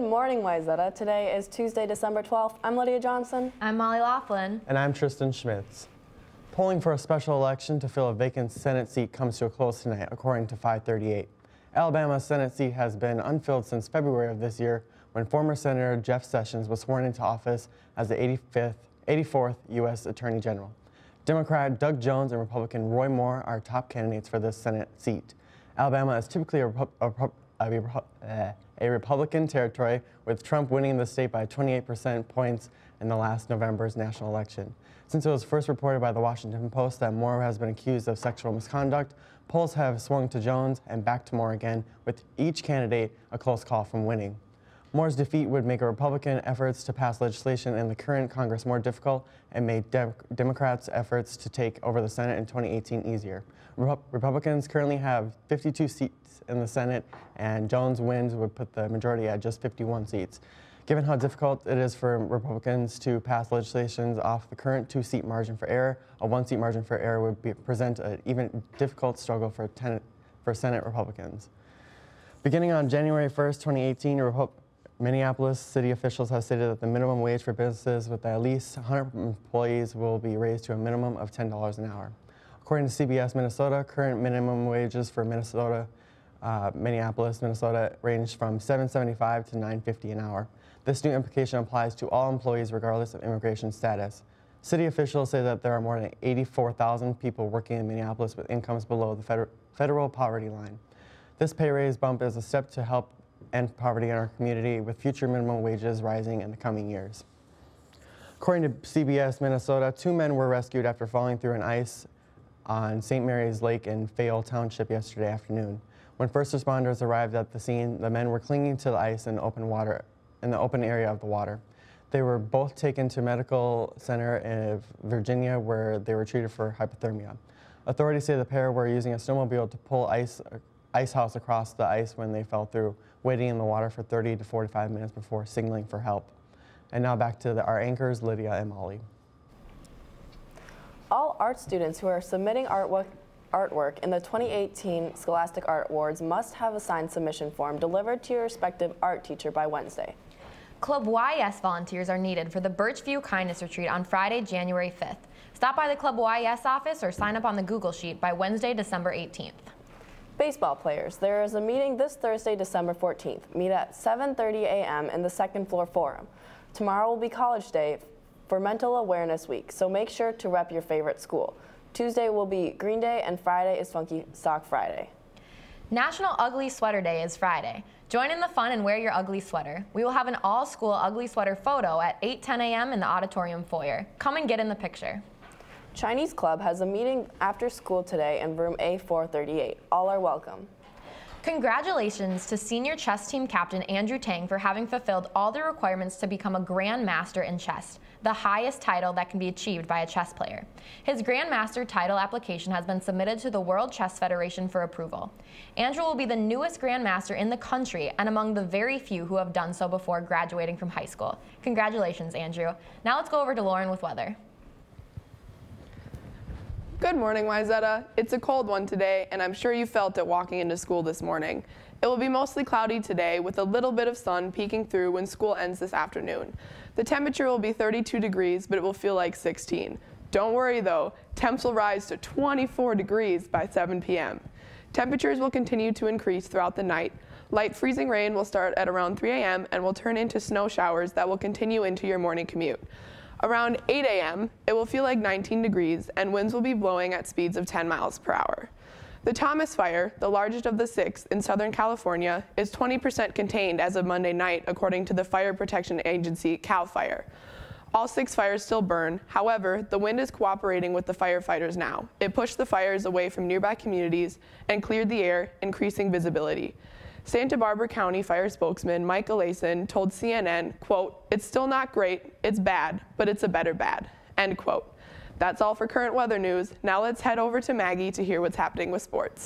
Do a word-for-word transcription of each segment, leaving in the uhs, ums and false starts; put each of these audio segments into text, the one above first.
morning, Wayzata. Today is Tuesday, December twelfth. I'm Lydia Johnson. I'm Molly Laughlin. And I'm Tristan Schmitz. Polling for a special election to fill a vacant Senate seat comes to a close tonight, according to five thirty-eight. Alabama's Senate seat has been unfilled since February of this year, when former Senator Jeff Sessions was sworn into office as the eighty-fifth, eighty-fourth U S Attorney General. Democrat Doug Jones and Republican Roy Moore are top candidates for this Senate seat. Alabama is typically a, Repu a, a, a, a Republican territory, with Trump winning the state by twenty-eight percent points in the last November's national election. Since it was first reported by the Washington Post that Moore has been accused of sexual misconduct, polls have swung to Jones and back to Moore again, with each candidate a close call from winning. Moore's defeat would make Republican efforts to pass legislation in the current Congress more difficult and made de Democrats' efforts to take over the Senate in twenty eighteen easier. Re Republicans currently have fifty-two seats in the Senate, and Jones' wins would put the majority at just fifty-one seats. Given how difficult it is for Republicans to pass legislation off the current two-seat margin for error, a one-seat margin for error would be, present an even difficult struggle for, ten, for Senate Republicans. Beginning on January first, twenty eighteen, Repu Minneapolis city officials have stated that the minimum wage for businesses with at least one hundred employees will be raised to a minimum of ten dollars an hour. According to C B S Minnesota, current minimum wages for Minnesota, uh, Minneapolis, Minnesota range from seven seventy-five to nine fifty an hour. This new implication applies to all employees regardless of immigration status. City officials say that there are more than eighty-four thousand people working in Minneapolis with incomes below the feder federal poverty line. This pay raise bump is a step to help end poverty in our community, with future minimum wages rising in the coming years. According to C B S Minnesota, two men were rescued after falling through an ice on Saint Mary's Lake in Fayette Township yesterday afternoon. When first responders arrived at the scene, the men were clinging to the ice in open water, in the open area of the water. They were both taken to medical center in Virginia, where they were treated for hypothermia. Authorities say the pair were using a snowmobile to pull ice ice house across the ice when they fell through, waiting in the water for thirty to forty-five minutes before signaling for help. And now back to the, our anchors, Lydia and Molly. All art students who are submitting artwork, artwork in the twenty eighteen Scholastic Art Awards must have a signed submission form delivered to your respective art teacher by Wednesday. Club Y S volunteers are needed for the Birchview Kindness Retreat on Friday, January fifth. Stop by the Club Y S office or sign up on the Google Sheet by Wednesday, December eighteenth. Baseball players, there is a meeting this Thursday, December fourteenth. Meet at seven thirty a m in the second floor forum. Tomorrow will be College Day for Mental Awareness Week, so make sure to rep your favorite school. Tuesday will be Green Day, and Friday is Funky Sock Friday. National Ugly Sweater Day is Friday. Join in the fun and wear your ugly sweater. We will have an all-school ugly sweater photo at eight ten a m in the auditorium foyer. Come and get in the picture. Chinese Club has a meeting after school today in room A four thirty-eight. All are welcome. Congratulations to senior chess team captain Andrew Tang for having fulfilled all the requirements to become a Grand Master in chess, the highest title that can be achieved by a chess player. His Grand Master title application has been submitted to the World Chess Federation for approval. Andrew will be the newest Grand Master in the country and among the very few who have done so before graduating from high school. Congratulations, Andrew. Now let's go over to Lauren with weather. Good morning, Wayzata. It's a cold one today, and I'm sure you felt it walking into school this morning. It will be mostly cloudy today, with a little bit of sun peeking through when school ends this afternoon. The temperature will be thirty-two degrees, but it will feel like sixteen. Don't worry though, temps will rise to twenty-four degrees by seven p m Temperatures will continue to increase throughout the night. Light freezing rain will start at around three a m and will turn into snow showers that will continue into your morning commute. Around eight a m, it will feel like nineteen degrees, and winds will be blowing at speeds of ten miles per hour. The Thomas Fire, the largest of the six in Southern California, is twenty percent contained as of Monday night, according to the fire protection agency CAL FIRE. All six fires still burn. However, the wind is cooperating with the firefighters now. It pushed the fires away from nearby communities and cleared the air, increasing visibility. Santa Barbara County Fire spokesman Mike Alason told C N N, quote, "It's still not great, it's bad, but it's a better bad," end quote. That's all for current weather news. Now let's head over to Maggie to hear what's happening with sports.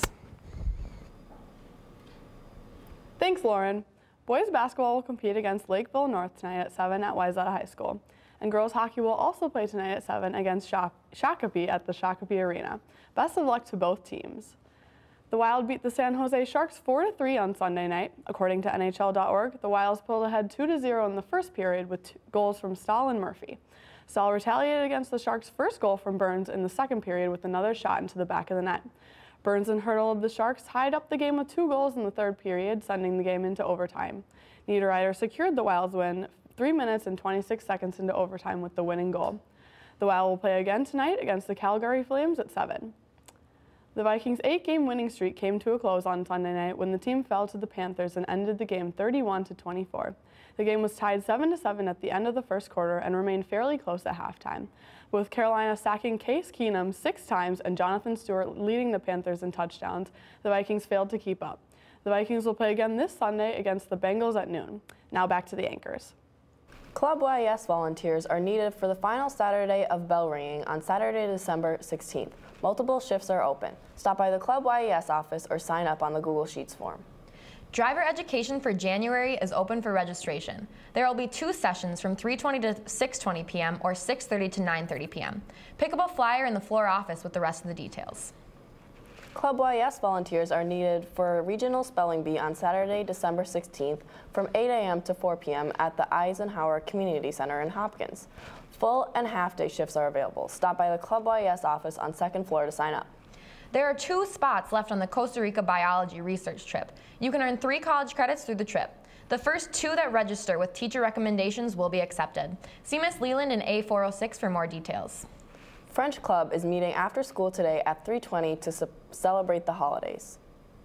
Thanks, Lauren. Boys basketball will compete against Lakeville North tonight at seven at Wayzata High School. And girls hockey will also play tonight at seven against Shakopee at the Shakopee Arena. Best of luck to both teams. The Wild beat the San Jose Sharks four to three on Sunday night. According to N H L dot org, the Wilds pulled ahead two to zero in the first period with two goals from Stahl and Murphy. Stahl retaliated against the Sharks' first goal from Burns in the second period with another shot into the back of the net. Burns and Hurdle of the Sharks tied up the game with two goals in the third period, sending the game into overtime. Niederreiter secured the Wild's win three minutes and twenty-six seconds into overtime with the winning goal. The Wild will play again tonight against the Calgary Flames at seven. The Vikings' eight-game winning streak came to a close on Sunday night when the team fell to the Panthers and ended the game thirty-one to twenty-four. The game was tied seven to seven at the end of the first quarter and remained fairly close at halftime, with Carolina sacking Case Keenum six times and Jonathan Stewart leading the Panthers in touchdowns. The Vikings failed to keep up. The Vikings will play again this Sunday against the Bengals at noon. Now back to the anchors. Club Y E S volunteers are needed for the final Saturday of bell ringing on Saturday, December sixteenth. Multiple shifts are open. Stop by the Club Y E S office or sign up on the Google Sheets form. Driver education for January is open for registration. There will be two sessions from three twenty to six twenty p m or six thirty to nine thirty p m Pick up a flyer in the floor office with the rest of the details. Club Y E S volunteers are needed for a regional spelling bee on Saturday, December sixteenth from eight a m to four p m at the Eisenhower Community Center in Hopkins. Full and half-day shifts are available. Stop by the Club Y E S office on second floor to sign up. There are two spots left on the Costa Rica biology research trip. You can earn three college credits through the trip. The first two that register with teacher recommendations will be accepted. See Miz Leland in A four oh six for more details. French Club is meeting after school today at three twenty to celebrate the holidays.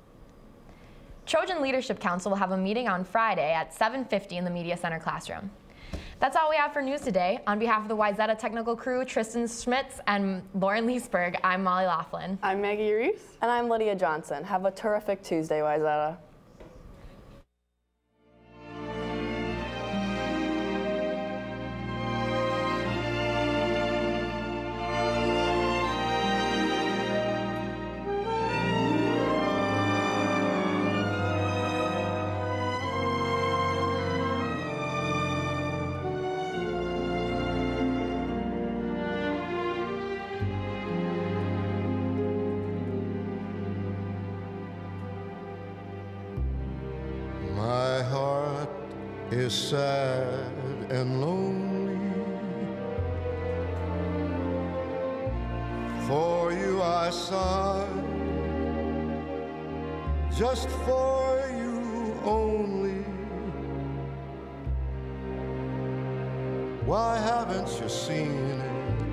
Trojan Leadership Council will have a meeting on Friday at seven fifty in the Media Center classroom. That's all we have for news today. On behalf of the Wayzata technical crew, Tristan Schmitz and Lauren Leesberg, I'm Molly Laughlin. I'm Maggie Reese. And I'm Lydia Johnson. Have a terrific Tuesday, Wayzata. My heart is sad and lonely. For you I sigh, just for you only. Why haven't you seen it?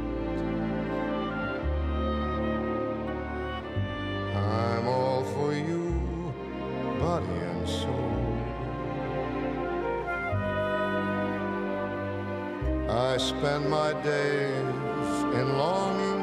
I'm all for you, body and soul. I spend my days in longing